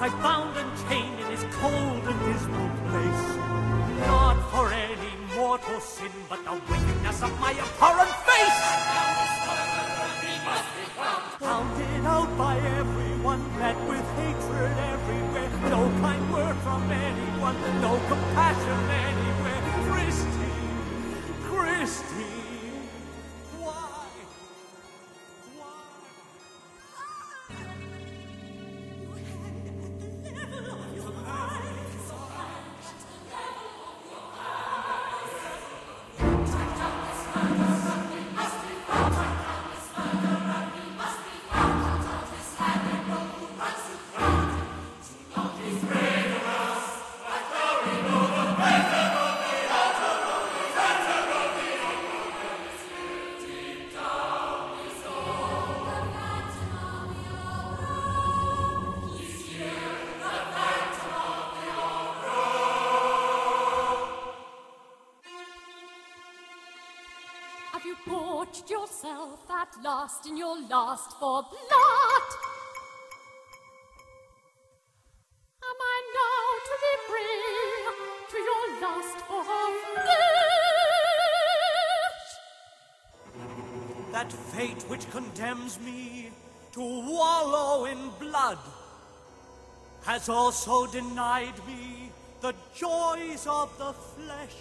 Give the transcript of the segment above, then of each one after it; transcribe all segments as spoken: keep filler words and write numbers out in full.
I bound and chained in this cold and dismal place. Not for any mortal sin, but the wickedness of my abhorrent face. Hounded out by everyone, met with hatred everywhere. No kind word from anyone, no compassion anywhere. Christine, Christine, why? Why? Have you gorged yourself at last in your lust for blood? Am I now to be prey to your lust for flesh? That fate which condemns me to wallow in blood has also denied me the joys of the flesh.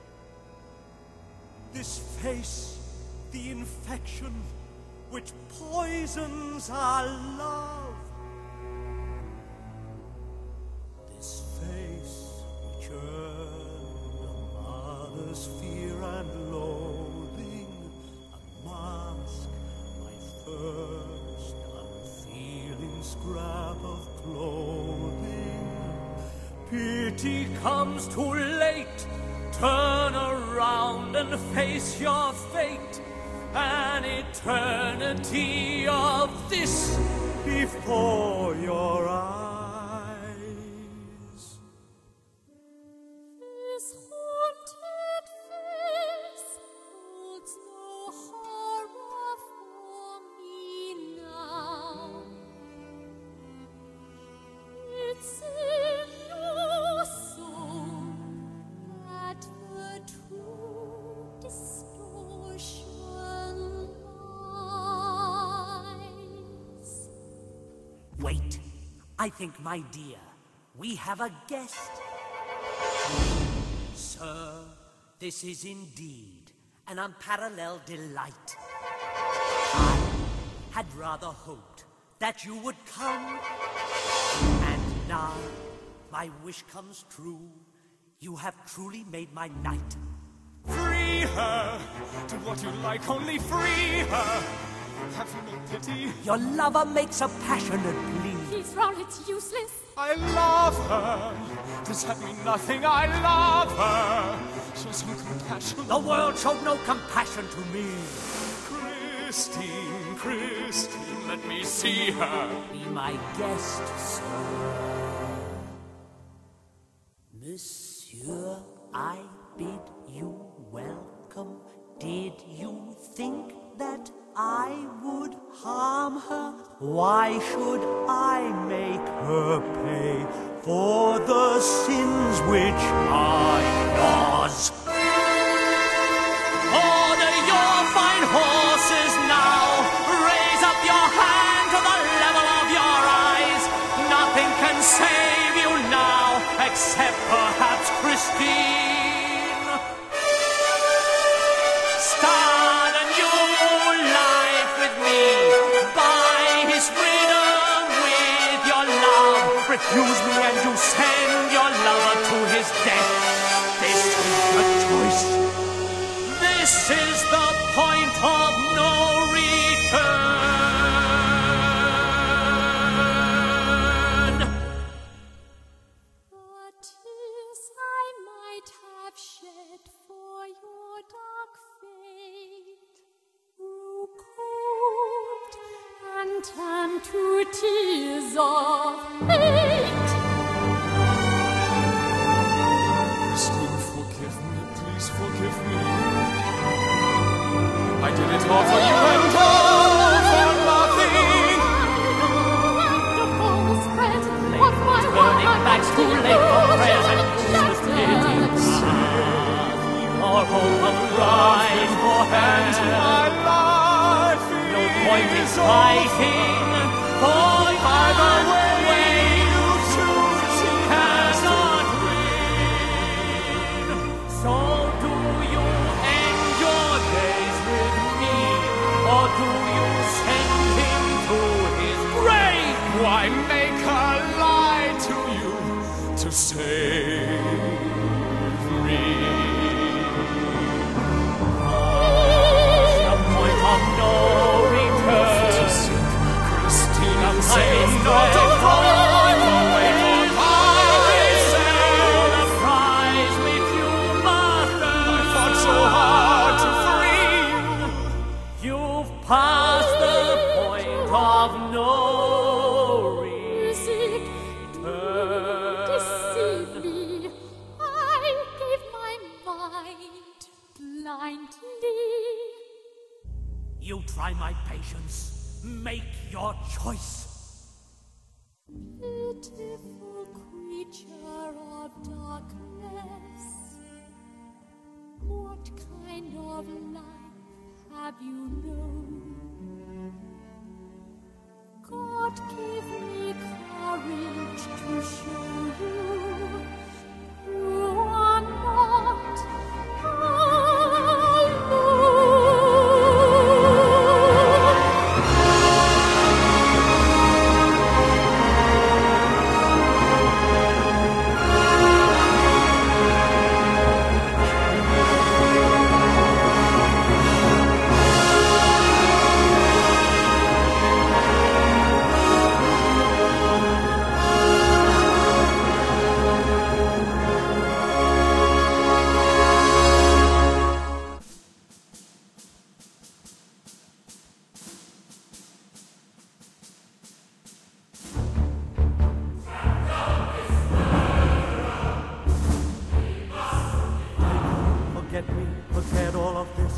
This face, the infection which poisons our love. This face which earned a mother's fear and loathing, a mask, my first unfeeling scrap of clothing. Pity comes too late. Turn around and face your fate, an eternity of this before your eyes. This haunted face holds no horror for me now. It's in your soul that the true distortion lies. Wait, I think, my dear, we have a guest. Sir, this is indeed an unparalleled delight. I had rather hoped that you would come, and now my wish comes true. You have truly made my night. Free her! Do what you like, only free her! Have you no pity? Your lover makes a passionate plea. Please, Raoul, it's useless. I love her! Does that mean nothing? I love her! Show some compassion. The world showed no compassion to me. Christine, Christine, let me see her. Be my guest, sir. Monsieur, I bid you welcome. Did you think that I would harm her? Why should I make her pay for the sins which I was? Order your fine horses now. Raise up your hand to the level of your eyes. Nothing can save you now except perhaps Christine. Start a new life with me. Buy his freedom with your love. Refuse me and you send your lover to his death. This is the choice. This is the point of no return. The tears I might have shed for your dark fate grew cold and turned to tears of hate. Christine, forgive me, please forgive me. I did it all for you and all for nothing. And the false spread of my too late for prayers and useless pleadings. Or hope of crying for And help. my life No point in is fighting, for either way you choose she cannot win. So do you end your days with me, or do you send him to his grave? Why make her lie to you to save me? The point of no return. Christina, I'm say not a drive away from my cell. the prize which you must earn. I fought so hard to free you. You've passed the point of no Music, return. deceive me. I gave my mind blindly. You try my patience. Make your choice. Pitiful creature of darkness, what kind of life have you known? God give me courage to show you you are not alone. Forget me, forget all of this.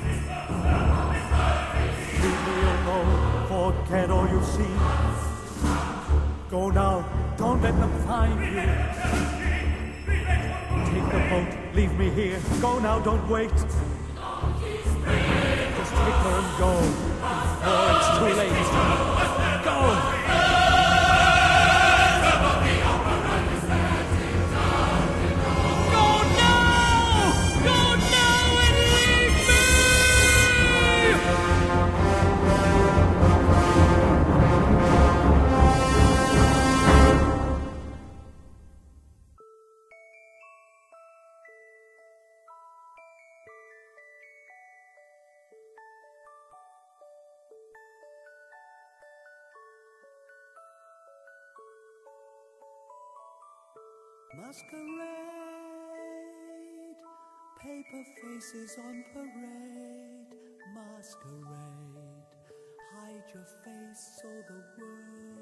Leave me alone, forget all you see. Go now, don't let them find you. Take the boat, leave me here. Go now, don't wait. Just take her and go, before it's too late. Go! Masquerade, paper faces on parade. Masquerade, hide your face so the world